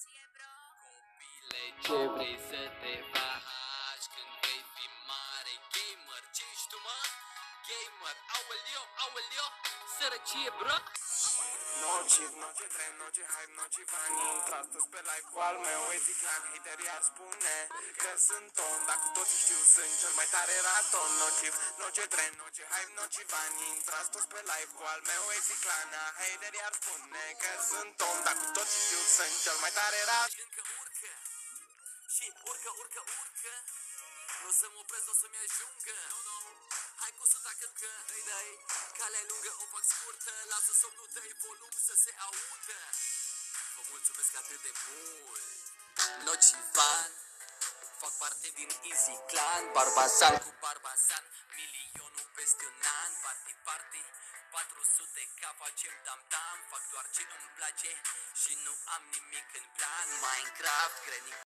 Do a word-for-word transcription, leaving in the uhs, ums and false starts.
Copile, ce vrei să te faci când vei fi mare gamer? Ce ești tu, mă? Gamer, aoleo, aoleo, sărăcie, bro. Nociv, noce trem, noce hype, noce bani. Intrat toți pe live cu al meu Easy Clan. Hater iar spune că sunt on, dacă toți știu sunt cel mai tare raton. Nociv, noce trem, noce hype, noce bani. Intrat toți pe live cu al meu Easy Clan. Hater iar spune că sunt on, dacă toți știu sunt cel mai tare raton. Încă urcă și urcă, urcă, urcă. Nu o să mă opresc, o să-mi ajungă. Hai cu suta că că îi dai calea lungă, o fac scurtă. Lasă somnul, dă-i volum să se audă. Vă mulțumesc atât de mult. Nocivan, fac parte din Easy Clan. Barbazan cu Barbazan, milionul peste un an. Party, party, patru sute K facem tam-tam. Fac doar ce îmi place și nu am nimic în plan. Minecraft, Granny